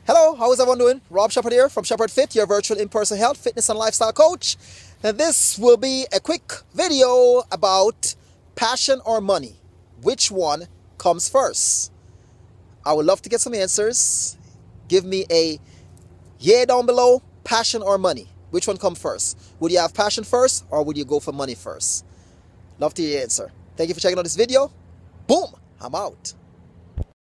Hello, how is everyone doing? Rob Shepherd here from Shepherd Fit, your virtual in-person health, fitness and lifestyle coach. And this will be a quick video about passion or money. Which one comes first? I would love to get some answers. Give me a yeah down below, passion or money. Which one comes first? Would you have passion first or would you go for money first? Love to hear your answer. Thank you for checking out this video. Boom, I'm out.